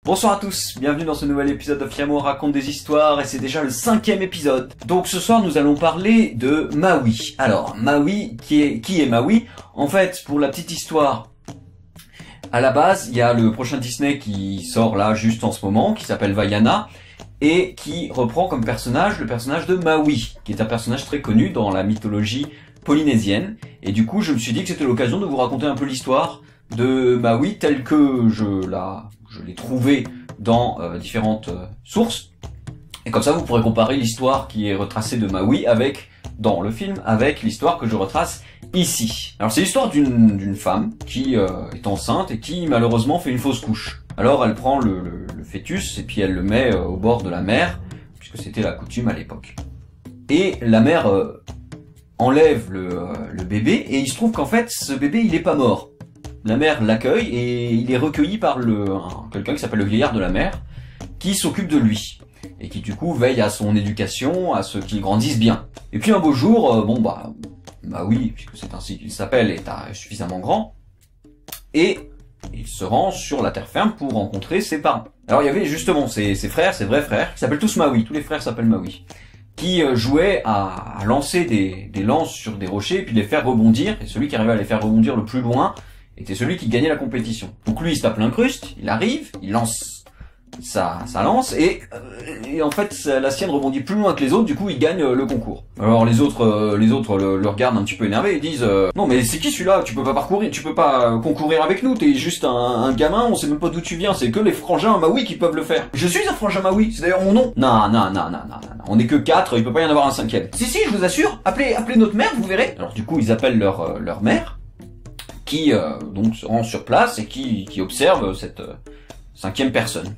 Bonsoir à tous, bienvenue dans ce nouvel épisode de Fiamo raconte des histoires et c'est déjà le 5e épisode. Donc ce soir nous allons parler de Maui. Alors Maui, qui est Maui? En fait, pour la petite histoire, à la base, il y a le prochain Disney qui sort là juste en ce moment, qui s'appelle Vaiana, et qui reprend comme personnage le personnage de Maui, qui est un personnage très connu dans la mythologie polynésienne. Et du coup, je me suis dit que c'était l'occasion de vous raconter un peu l'histoire de Maui telle que je l'ai trouvée dans différentes sources. Et comme ça, vous pourrez comparer l'histoire qui est retracée de Maui dans le film avec l'histoire que je retrace ici. Alors c'est l'histoire d'une femme qui est enceinte et qui malheureusement fait une fausse couche. Alors elle prend le fœtus et puis elle le met au bord de la mer, puisque c'était la coutume à l'époque. Et la mère enlève le bébé et il se trouve qu'en fait ce bébé il est pas mort. La mère l'accueille et il est recueilli par quelqu'un qui s'appelle le vieillard de la mer, qui s'occupe de lui et qui du coup veille à son éducation, à ce qu'il grandisse bien. Et puis un beau jour, Maui, puisque c'est ainsi qu'il s'appelle, est suffisamment grand et il se rend sur la terre ferme pour rencontrer ses parents. Alors il y avait justement ses frères, ses vrais frères, qui s'appellent tous Maui, tous les frères s'appellent Maui, qui jouaient à lancer des lances sur des rochers et puis les faire rebondir, et celui qui arrivait à les faire rebondir le plus loin était celui qui gagnait la compétition. Donc lui il se tape l'incruste, il arrive, il lance sa lance et en fait la sienne rebondit plus loin que les autres, du coup il gagne le concours. Alors les autres le regardent un petit peu énervé et disent non mais c'est qui celui-là, tu peux pas concourir avec nous, t'es juste un gamin, on sait même pas d'où tu viens, c'est que les frangins Maui qui peuvent le faire. Je suis un frangin Maui, c'est d'ailleurs mon nom. Non, on est que 4, il peut pas y en avoir un 5e. Si, je vous assure, appelez notre mère, vous verrez. Alors du coup ils appellent leur mère, qui donc se rend sur place et qui observe cette 5e personne.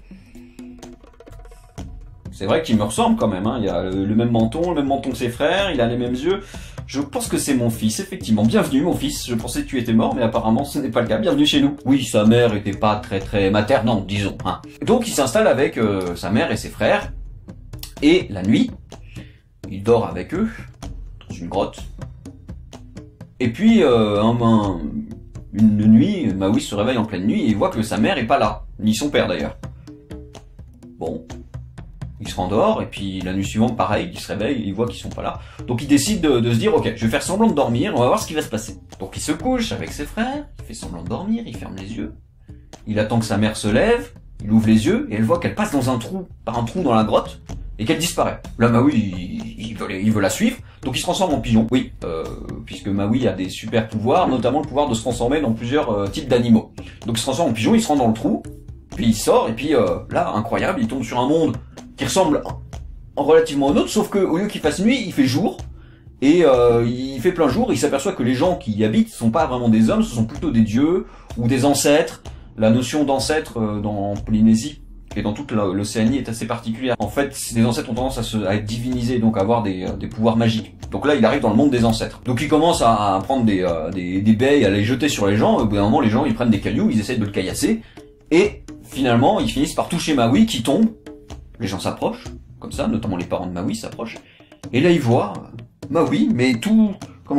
C'est vrai qu'il me ressemble quand même, hein. Il a le même menton que ses frères, il a les mêmes yeux. Je pense que c'est mon fils, effectivement. Bienvenue mon fils, je pensais que tu étais mort, mais apparemment ce n'est pas le cas. Bienvenue chez nous. Oui, sa mère était pas très maternante, disons, hein. Donc il s'installe avec sa mère et ses frères, et la nuit, il dort avec eux, dans une grotte. Et puis, une nuit, Maui se réveille en pleine nuit et il voit que sa mère est pas là, ni son père d'ailleurs. Bon. Il se rendort, et puis la nuit suivante, pareil, il se réveille, il voit qu'ils sont pas là. Donc il décide de se dire, ok, je vais faire semblant de dormir, on va voir ce qui va se passer. Donc il se couche avec ses frères, il fait semblant de dormir, il ferme les yeux. Il attend que sa mère se lève, il ouvre les yeux, et elle voit qu'elle passe par un trou dans la grotte, et qu'elle disparaît. Là, Maui, il veut la suivre, donc il se transforme en pigeon. Oui, puisque Maui a des super pouvoirs, notamment le pouvoir de se transformer dans plusieurs types d'animaux. Donc il se transforme en pigeon, il se rend dans le trou, puis il sort, et puis là, incroyable, il tombe sur un monde qui ressemble relativement au nôtre, sauf que au lieu qu'il fasse nuit, il fait jour, et il fait plein jour, et il s'aperçoit que les gens qui y habitent sont pas vraiment des hommes, ce sont plutôt des dieux, ou des ancêtres. La notion d'ancêtre en Polynésie, et dans toute l'Océanie est assez particulière. En fait, les ancêtres ont tendance à être divinisés, donc à avoir des pouvoirs magiques. Donc là, il arrive dans le monde des ancêtres. Donc il commence à prendre des baies, à les jeter sur les gens, au bout d'un moment, les gens, ils prennent des cailloux, ils essaient de le caillasser, et finalement, ils finissent par toucher Maui, qui tombe. Les gens s'approchent, comme ça, notamment les parents de Maui s'approchent, et là ils voient Maui, mais tout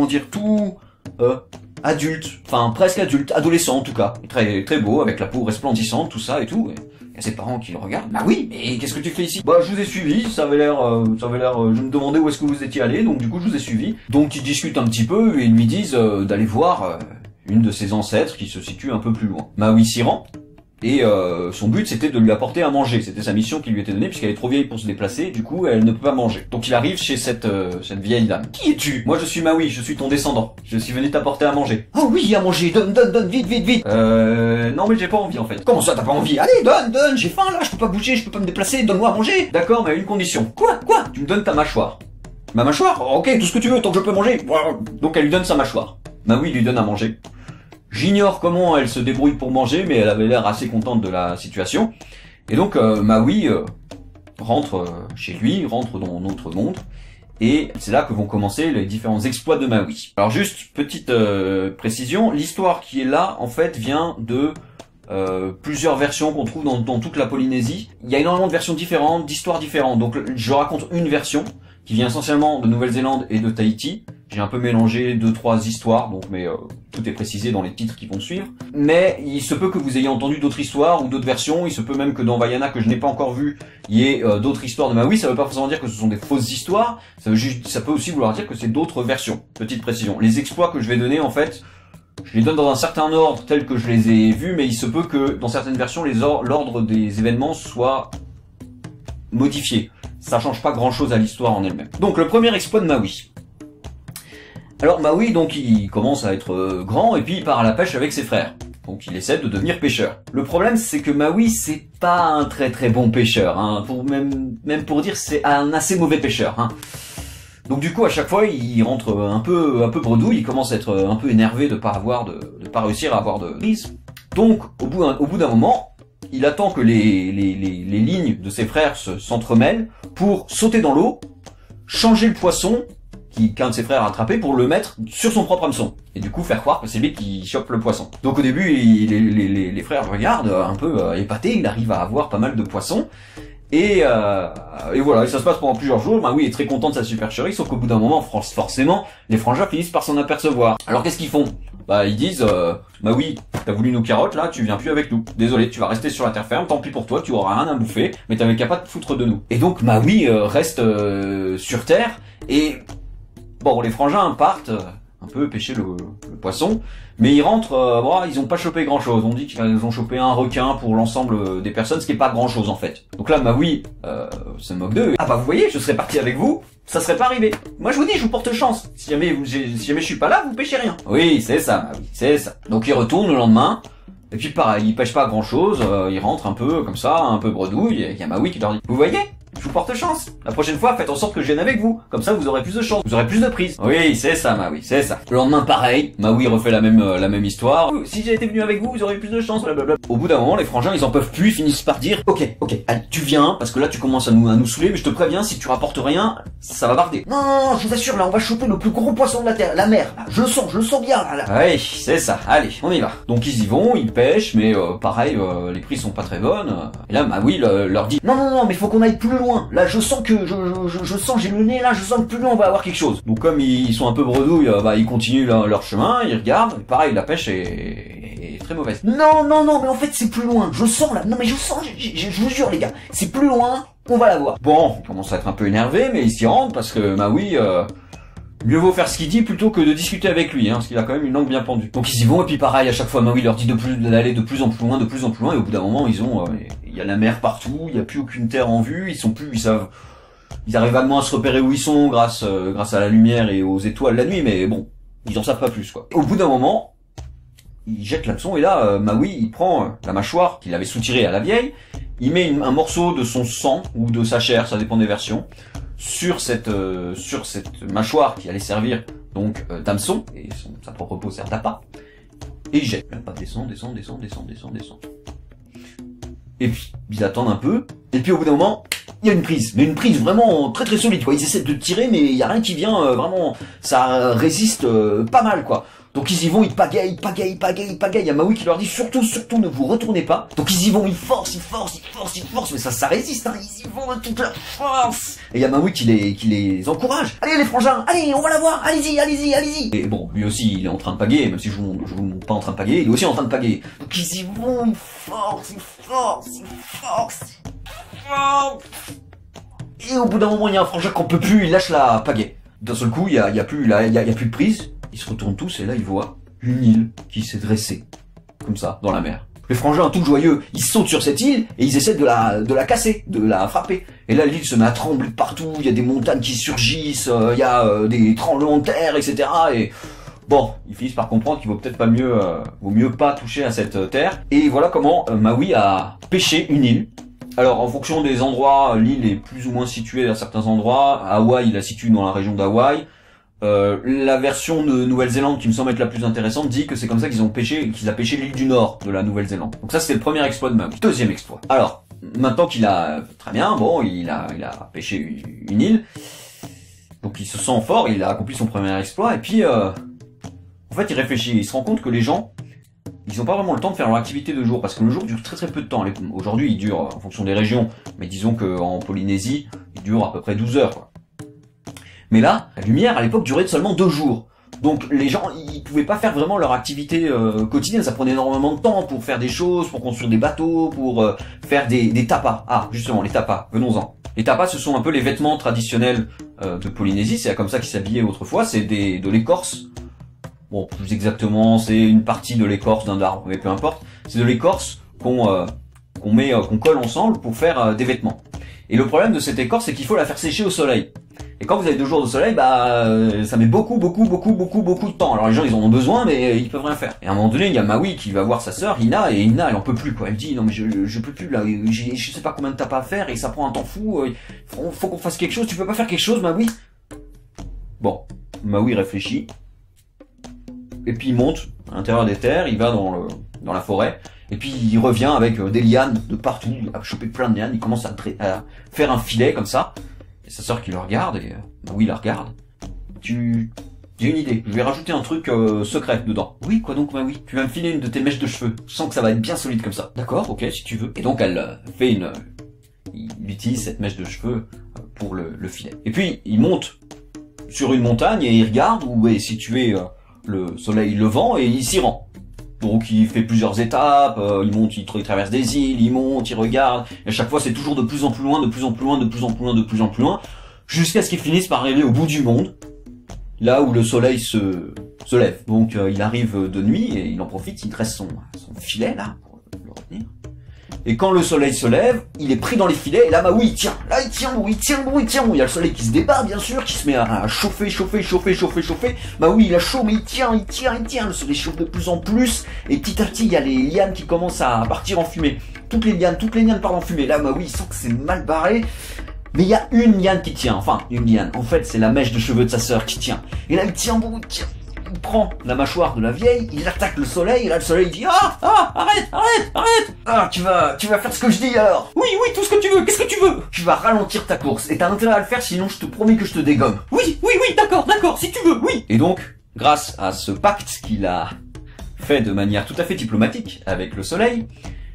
adulte, enfin presque adulte, adolescent en tout cas, très beau, avec la peau resplendissante, tout ça et tout. Et il y a ses parents qui le regardent. Maui, mais qu'est-ce que tu fais ici? Bah je vous ai suivi, ça avait l'air, je me demandais où est-ce que vous étiez allé, donc du coup je vous ai suivi. Donc ils discutent un petit peu et ils lui disent d'aller voir une de ses ancêtres qui se situe un peu plus loin. Maui s'y rend. Et son but c'était de lui apporter à manger, c'était sa mission qui lui était donnée puisqu'elle est trop vieille pour se déplacer, du coup elle ne peut pas manger. Donc il arrive chez cette vieille dame. Qui es-tu? Moi je suis Maui, je suis ton descendant. Je suis venu t'apporter à manger. Oh oui, à manger, donne, vite. Non mais j'ai pas envie en fait. Comment ça t'as pas envie? Allez, donne, j'ai faim là, je peux pas bouger, je peux pas me déplacer, donne-moi à manger. D'accord, mais à une condition. Quoi? Tu me donnes ta mâchoire. Ma mâchoire? Ok, tout ce que tu veux, tant que je peux manger. Donc elle lui donne sa mâchoire. Maui lui donne à manger. J'ignore comment elle se débrouille pour manger, mais elle avait l'air assez contente de la situation. Et donc Maui rentre chez lui, rentre dans notre monde, et c'est là que vont commencer les différents exploits de Maui. Alors juste petite précision, l'histoire qui est là en fait vient de plusieurs versions qu'on trouve dans toute la Polynésie. Il y a énormément de versions différentes, d'histoires différentes. Donc je raconte une version qui vient essentiellement de Nouvelle-Zélande et de Tahiti. J'ai un peu mélangé 2-3 histoires, donc mais tout est précisé dans les titres qui vont suivre. Mais il se peut que vous ayez entendu d'autres histoires ou d'autres versions, il se peut même que dans Vaiana, que je n'ai pas encore vu, il y ait d'autres histoires de Maui. Ça veut pas forcément dire que ce sont des fausses histoires, ça peut aussi vouloir dire que c'est d'autres versions. Petite précision. Les exploits que je vais donner, en fait, je les donne dans un certain ordre tel que je les ai vus, mais il se peut que dans certaines versions, l'ordre des événements soit modifié. Ça change pas grand chose à l'histoire en elle-même. Donc le premier exploit de Maui. Alors Maui, donc il commence à être grand et puis il part à la pêche avec ses frères. Donc il essaie de devenir pêcheur. Le problème c'est que Maui c'est pas un très bon pêcheur, hein. Même pour dire c'est un assez mauvais pêcheur, hein. Donc du coup à chaque fois il rentre un peu bredouille, il commence à être un peu énervé de pas réussir à avoir de prise. Donc au bout d'un moment, il attend que les lignes de ses frères s'entremêlent pour sauter dans l'eau, changer le poisson qu'un de ses frères a attrapé pour le mettre sur son propre hameçon. Et du coup faire croire que c'est lui qui chope le poisson. Donc au début, les frères le regardent un peu épatés, il arrive à avoir pas mal de poissons. Et voilà, et ça se passe pendant plusieurs jours. Maui est très content de sa supercherie, sauf qu'au bout d'un moment, forcément, les frangins finissent par s'en apercevoir. Alors qu'est-ce qu'ils font? Bah ils disent, Maui, t'as voulu nos carottes, là, tu viens plus avec nous. Désolé, tu vas rester sur la terre ferme, tant pis pour toi, tu auras rien à bouffer, mais t'avais qu'à pas te foutre de nous. Et donc Maui reste sur terre, et bon, les frangins partent un peu pêcher le poisson, mais ils rentrent, ils ont pas chopé grand chose. On dit qu'ils ont chopé un requin pour l'ensemble des personnes, ce qui est pas grand chose en fait. Donc là, Maui se moque d'eux. Ah bah vous voyez, je serais parti avec vous, ça serait pas arrivé. Moi je vous dis, je vous porte chance. Si jamais je suis pas là, vous pêchez rien. Oui, c'est ça, Maui, c'est ça. Donc ils retournent le lendemain. Et puis pareil, ils pêchent pas grand chose, ils rentrent un peu comme ça, un peu bredouille, et il y a Maui qui leur dit, vous voyez, je vous porte chance. La prochaine fois, faites en sorte que je vienne avec vous. Comme ça, vous aurez plus de chance. Vous aurez plus de prise. Oui, c'est ça, Maui, c'est ça. Le lendemain, pareil. Maui refait la même histoire. Si j'ai été venu avec vous, vous aurez plus de chance, blablabla. Au bout d'un moment, les frangins, ils en peuvent plus, ils finissent par dire, ok, allez, tu viens, parce que là, tu commences à nous saouler, mais je te préviens, si tu rapportes rien, ça va barder. Non, je vous assure, là, on va choper le plus gros poisson de la terre, la mer. Là, je le sens bien, là. Oui, c'est ça. Allez, on y va. Donc, ils y vont, ils pêchent, mais pareil, les prises sont pas très bonnes. Et là, Maui leur dit, non, mais il faut qu'on aille plus loin. Là, je sens que je sens, j'ai le nez là, je sens que plus loin on va avoir quelque chose. Donc comme ils sont un peu bredouilles, ils continuent leur chemin, ils regardent, et pareil, la pêche est très mauvaise. Non, mais en fait c'est plus loin, je sens là, non mais je sens, je vous jure les gars, c'est plus loin, on va la voir. Bon, ils commencent à être un peu énervés, mais ils s'y rendent parce que Maui, mieux vaut faire ce qu'il dit plutôt que de discuter avec lui, hein, parce qu'il a quand même une langue bien pendue. Donc ils y vont, et puis pareil, à chaque fois Maui leur dit d'aller de plus en plus loin, et au bout d'un moment il y a la mer partout, il n'y a plus aucune terre en vue, ils arrivent vaguement à se repérer où ils sont grâce à la lumière et aux étoiles la nuit, mais bon, ils en savent pas plus quoi. Au bout d'un moment, il jette l'hameçon et là, Maui il prend la mâchoire qu'il avait soutirée à la vieille, il met un morceau de son sang ou de sa chair, ça dépend des versions, sur cette mâchoire qui allait servir donc d'hameçon, et sa propre peau sert d'appât, et il jette. Pas descend. Et puis ils attendent un peu, et puis au bout d'un moment, il y a une prise, mais une prise vraiment très solide quoi. Ils essaient de tirer, mais il y a rien qui vient vraiment, ça résiste pas mal quoi. Donc ils y vont, ils pagayent. Il y a Maui qui leur dit surtout ne vous retournez pas. Donc ils y vont, ils forcent, mais ça résiste, hein. Ils y vont de toute leur force. Et il y a Maui qui les encourage. Allez les frangins, allez, on va la voir, allez-y. Et bon, lui aussi il est en train de pagayer, même si je vous montre pas en train de pagayer, il est aussi en train de pagayer. Donc ils y vont, ils forcent. Et au bout d'un moment, il y a un frangin qu'on peut plus, il lâche la pagaie. D'un seul coup, il y a plus de prise. Ils se retournent tous et là, ils voient une île qui s'est dressée, comme ça, dans la mer. Les frangins, tout joyeux, ils sautent sur cette île et ils essaient de la casser, de la frapper. Et là, l'île se met à trembler partout, il y a des montagnes qui surgissent, il y a des tremblements de terre, etc. Et bon, ils finissent par comprendre qu'il vaut peut-être pas vaut mieux pas toucher à cette terre. Et voilà comment Maui a pêché une île. Alors, en fonction des endroits, l'île est plus ou moins située à certains endroits. Hawaï, il la situe dans la région d'Hawaï. La version de Nouvelle-Zélande, qui me semble être la plus intéressante, dit que c'est comme ça qu'ils a pêché l'île du Nord de la Nouvelle-Zélande. Donc ça, c'est le premier exploit de Maui. Deuxième exploit. Alors, maintenant qu'il a, très bien, bon, il a pêché une île. Donc il se sent fort, il a accompli son premier exploit, et puis, en fait, il réfléchit, il se rend compte que les gens, ils n'ont pas vraiment le temps de faire leur activité de jour, parce que le jour dure très peu de temps. Aujourd'hui, il dure, en fonction des régions, mais disons qu'en Polynésie, il dure à peu près 12 heures, quoi. Mais là, la lumière à l'époque durait seulement 2 jours. Donc les gens, ils pouvaient pas faire vraiment leur activité quotidienne, ça prenait énormément de temps pour faire des choses, pour construire des bateaux, pour faire des tapas. Ah, justement, les tapas, venons-en. Les tapas, ce sont un peu les vêtements traditionnels de Polynésie, c'est comme ça qu'ils s'habillaient autrefois, c'est de l'écorce. Bon, plus exactement, c'est une partie de l'écorce d'un arbre, mais peu importe. C'est de l'écorce qu'on colle ensemble pour faire des vêtements. Et le problème de cette écorce, c'est qu'il faut la faire sécher au soleil. Et quand vous avez 2 jours de soleil, ça met beaucoup de temps. Alors les gens, ils en ont besoin, mais ils peuvent rien faire. Et à un moment donné, il y a Maui qui va voir sa sœur, Ina, et Ina, elle en peut plus, quoi. Elle dit, non mais je peux plus, là, je sais pas combien de tapas à faire, et ça prend un temps fou, faut qu'on fasse quelque chose, tu peux pas faire quelque chose, Maui? Bon, Maui réfléchit, et puis il monte à l'intérieur des terres, il va dans la forêt, et puis il revient avec des lianes de partout, il a chopé plein de lianes, il commence à faire un filet comme ça. Et sa sœur qui le regarde, et Maui la regarde. J'ai une idée, je vais rajouter un truc secret dedans. Oui, quoi donc Maui? Tu vas me filer une de tes mèches de cheveux, je sens que ça va être bien solide comme ça. D'accord, ok, si tu veux. Et donc elle fait il utilise cette mèche de cheveux pour le filet. Et puis il monte sur une montagne et il regarde où est situé le soleil levant et il s'y rend. Donc il fait plusieurs étapes, il monte, il traverse des îles, il monte, il regarde, et à chaque fois c'est toujours de plus en plus loin, jusqu'à ce qu'il finisse par arriver au bout du monde, là où le soleil se lève. Donc il arrive de nuit et il en profite, il dresse son filet là, pour le retenir. Et quand le soleil se lève, il est pris dans les filets, et là Maui il tient, il y a le soleil qui se débat bien sûr, qui se met à chauffer. Maui il a chaud mais il tient, le soleil chauffe de plus en plus, et petit à petit il y a les lianes qui commencent à partir en fumée. Toutes les lianes partent en fumée. Là Maui il sent que c'est mal barré, mais il y a une liane qui tient, en fait c'est la mèche de cheveux de sa sœur qui tient. Et là il tient. Il prend la mâchoire de la vieille, il attaque le soleil, et là le soleil dit arrête. Ah, tu vas faire ce que je dis alors. Oui, tout ce que tu veux, qu'est-ce que tu veux? Tu vas ralentir ta course, et t'as intérêt à le faire, sinon je te promets que je te dégomme. Oui, d'accord, si tu veux, oui. Et donc, grâce à ce pacte qu'il a fait de manière tout à fait diplomatique avec le soleil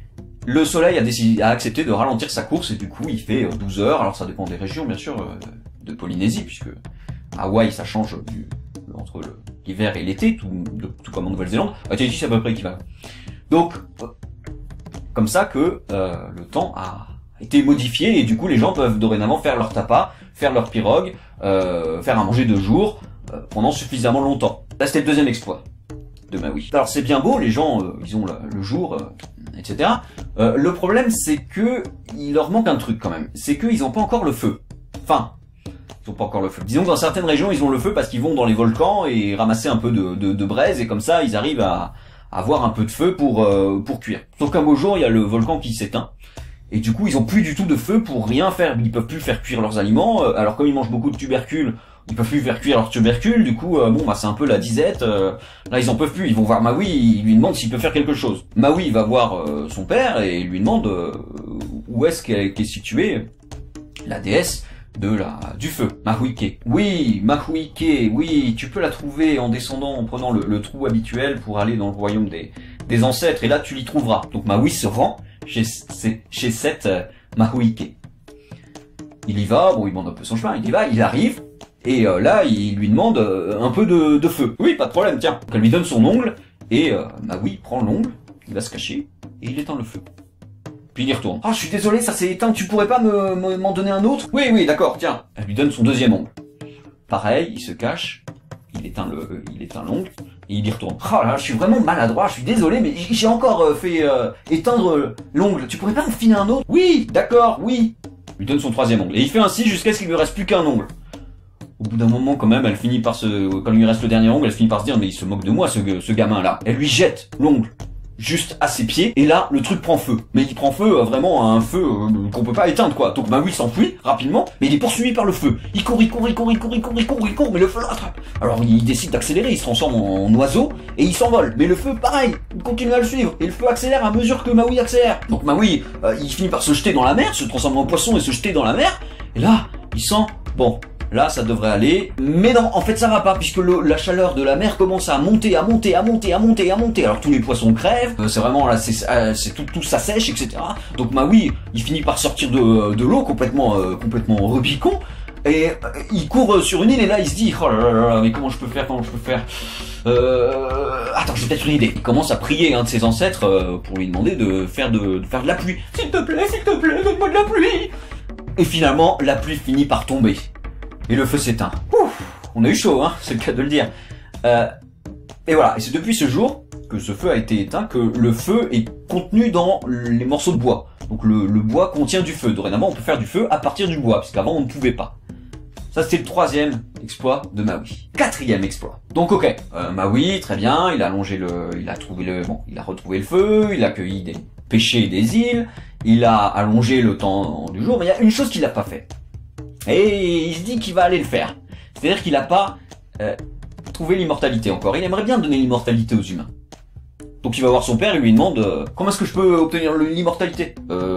a accepté de ralentir sa course, et du coup il fait 12 heures, alors ça dépend des régions bien sûr, de Polynésie, puisque Hawaï ça change entre l'hiver et l'été, tout comme en Nouvelle-Zélande. Tahiti c'est à peu près équivalent. Donc, comme ça que le temps a été modifié, et du coup les gens peuvent dorénavant faire leur tapas, faire leur pirogue, faire à manger de jour, pendant suffisamment longtemps. Là c'était le deuxième exploit de Maui. Alors c'est bien beau, les gens ils ont le jour, etc. Le problème c'est que il leur manque un truc quand même, c'est qu'ils n'ont pas encore le feu. Enfin, ils ont pas encore le feu. Disons que dans certaines régions, ils ont le feu parce qu'ils vont dans les volcans et ramasser un peu de braise, et comme ça, ils arrivent à avoir un peu de feu pour cuire. Sauf qu'un beau jour, il y a le volcan qui s'éteint. Et du coup, ils ont plus du tout de feu pour rien faire. Ils peuvent plus faire cuire leurs aliments. Alors comme ils mangent beaucoup de tubercules, ils peuvent plus faire cuire leurs tubercules. Du coup, c'est un peu la disette. Là, ils en peuvent plus. Ils vont voir Maui, ils lui demandent s'il peut faire quelque chose. Maui va voir son père et lui demande où est-ce qu'est située la déesse du feu, Mahuike. Oui, Mahuike, oui, tu peux la trouver en descendant, en prenant le trou habituel pour aller dans le royaume des ancêtres, et là tu l'y trouveras. Donc Maui se rend chez cette Mahuike. Il y va, il demande un peu son chemin, il y va, il arrive, et là il lui demande un peu de feu. Oui, pas de problème, tiens. Elle lui donne son ongle, et Maui prend l'ongle, il va se cacher, et il éteint le feu. Puis il y retourne. Ah, je suis désolé, ça s'est éteint, tu pourrais pas m'en donner un autre? Oui, d'accord, tiens. Elle lui donne son deuxième ongle. Pareil, il se cache, il éteint l'ongle, et il y retourne. Oh là, je suis vraiment maladroit, je suis désolé, mais j'ai encore fait éteindre l'ongle. Tu pourrais pas me filer un autre? Oui, d'accord, oui. Il lui donne son troisième ongle. Et il fait ainsi jusqu'à ce qu'il lui reste plus qu'un ongle. Au bout d'un moment, quand même, quand il lui reste le dernier ongle, elle finit par se dire, mais il se moque de moi, ce gamin-là. Elle lui jette l'ongle juste à ses pieds, et là le truc prend feu. Mais il prend feu vraiment à un feu qu'on peut pas éteindre quoi. Donc Maui s'enfuit rapidement, mais il est poursuivi par le feu. Il court, mais le feu le rattrape. Alors il décide d'accélérer, il se transforme en oiseau et il s'envole. Mais le feu, pareil, il continue à le suivre, et le feu accélère à mesure que Maui accélère. Donc Maui, il finit par se jeter dans la mer, se transformer en poisson et se jeter dans la mer. Et là, il sent, bon, là ça devrait aller, mais non, en fait ça va pas, puisque la chaleur de la mer commence à monter. Alors tous les poissons crèvent, c'est vraiment là, c'est tout s'assèche, etc. Donc Maui, il finit par sortir de l'eau complètement Rubicon, Et il court sur une île et là il se dit oh là là, mais comment je peux faire, attends, j'ai peut-être une idée. Il commence à prier un de ses ancêtres pour lui demander de faire de la pluie. S'il te plaît, donne-moi de la pluie. Et finalement, la pluie finit par tomber. Et le feu s'éteint. On a eu chaud, hein, c'est le cas de le dire. Et voilà, et c'est depuis ce jour que ce feu a été éteint que le feu est contenu dans les morceaux de bois. Donc le bois contient du feu. Dorénavant, on peut faire du feu à partir du bois, puisqu'avant on ne pouvait pas. Ça, c'était le 3e exploit de Maui. 4e exploit. Donc, ok, Maui, très bien, il a retrouvé le feu, il a cueilli des pêchés et des îles, il a allongé le temps du jour, mais il y a une chose qu'il n'a pas fait. Et il se dit qu'il va aller le faire. C'est-à-dire qu'il n'a pas trouvé l'immortalité encore. Il aimerait bien donner l'immortalité aux humains. Donc il va voir son père et lui demande comment est-ce que je peux obtenir l'immortalité?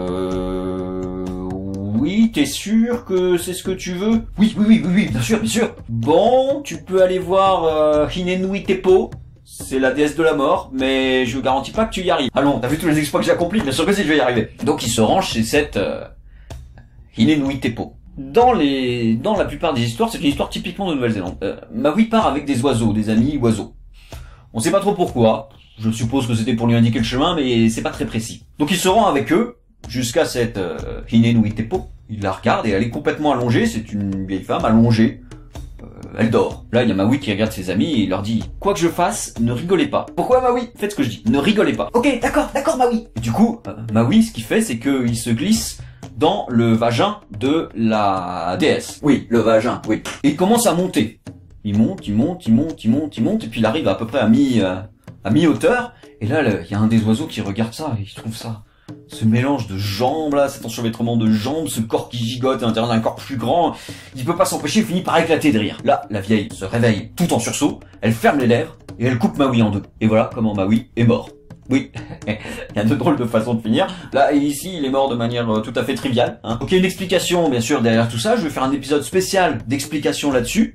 Oui, t'es sûr que c'est ce que tu veux? Oui, bien sûr. Bon, tu peux aller voir Hinenui Teppo, c'est la déesse de la mort, mais je garantis pas que tu y arrives. Allons, t'as vu tous les exploits que j'ai accomplis? Bien sûr que si, je vais y arriver. Donc il se range chez cette Hinenui Teppo. Dans la plupart des histoires, c'est une histoire typiquement de Nouvelle-Zélande. Maui part avec des oiseaux, des amis oiseaux. On sait pas trop pourquoi. Je suppose que c'était pour lui indiquer le chemin, mais c'est pas très précis. Donc il se rend avec eux jusqu'à cette Hinenui Teppo. Il la regarde et elle est complètement allongée. C'est une vieille femme allongée. Elle dort. Là, il y a Maui qui regarde ses amis et il leur dit « Quoi que je fasse, ne rigolez pas. » Pourquoi Maui? Faites ce que je dis. Ne rigolez pas. Ok, d'accord Maui. Et du coup, Maui, ce qu'il fait, c'est qu'il se glisse dans le vagin de la déesse. Oui, le vagin, oui. Et il commence à monter. Il monte, et puis il arrive à peu près à mi-hauteur. Et là, il y a un des oiseaux qui regarde ça et il trouve ça. Ce mélange de jambes là, cet enchevêtrement de jambes, ce corps qui gigote à l'intérieur d'un corps plus grand, il peut pas s'empêcher, il finit par éclater de rire. Là, la vieille se réveille tout en sursaut, elle ferme les lèvres et elle coupe Maui en deux. Et voilà comment Maui est mort. Oui, il y a de drôles de façons de finir. Là, et ici, il est mort de manière tout à fait triviale. Hein. Donc il y a une explication, bien sûr, derrière tout ça. Je vais faire un épisode spécial d'explication là-dessus.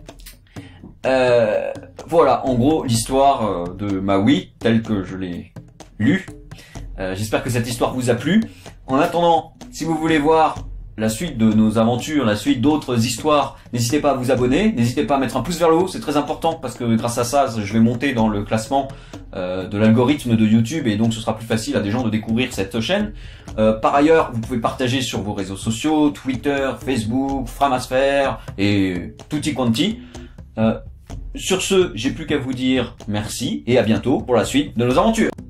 Voilà, en gros, l'histoire de Maui, telle que je l'ai lue. J'espère que cette histoire vous a plu. En attendant, si vous voulez voir la suite de nos aventures, la suite d'autres histoires, n'hésitez pas à vous abonner, n'hésitez pas à mettre un pouce vers le haut, c'est très important parce que grâce à ça, je vais monter dans le classement de l'algorithme de YouTube et donc ce sera plus facile à des gens de découvrir cette chaîne. Par ailleurs, vous pouvez partager sur vos réseaux sociaux, Twitter, Facebook, Framasphère et tutti quanti. Sur ce, j'ai plus qu'à vous dire merci et à bientôt pour la suite de nos aventures.